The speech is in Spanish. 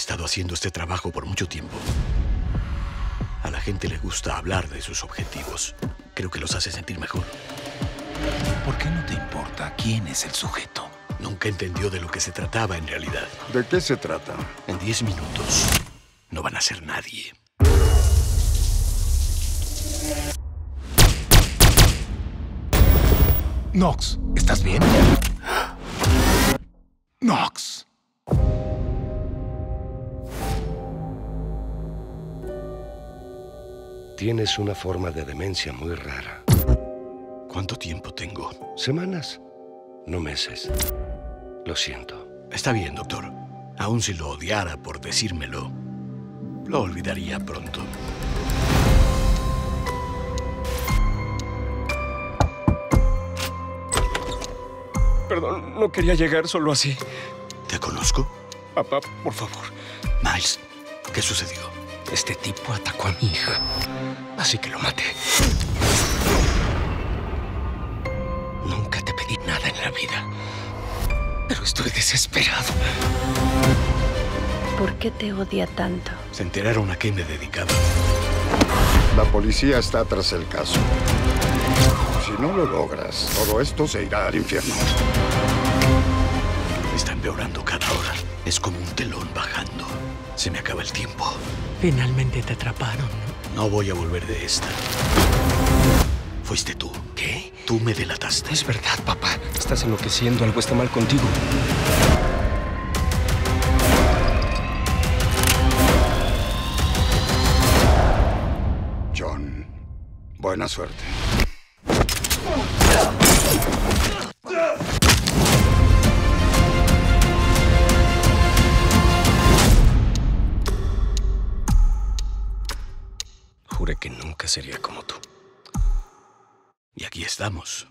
estado haciendo este trabajo por mucho tiempo. A la gente le gusta hablar de sus objetivos. Creo que los hace sentir mejor. ¿Por qué no te importa quién es el sujeto? Nunca entendió de lo que se trataba en realidad. ¿De qué se trata? En 10 minutos no van a ser nadie. Knox, ¿estás bien? Knox. Tienes una forma de demencia muy rara. ¿Cuánto tiempo tengo? Semanas, no meses. Lo siento. Está bien, doctor. Aun si lo odiara por decírmelo, lo olvidaría pronto. Perdón, no quería llegar solo así. ¿Te conozco? Papá, por favor. Miles, ¿qué sucedió? Este tipo atacó a mi hija, así que lo maté. Nunca te pedí nada en la vida, pero estoy desesperado. ¿Por qué te odia tanto? Se enteraron a qué me dedicaba. La policía está tras el caso. Si no lo logras, todo esto se irá al infierno. Está empeorando cada hora. Es como un telón bajando. Se me acaba el tiempo. Finalmente te atraparon, ¿no? No voy a volver de esta. Fuiste tú. ¿Qué? Tú me delataste. Es verdad, papá. Estás enloqueciendo. Algo está mal contigo. John, buena suerte. Juré que nunca sería como tú. Y aquí estamos.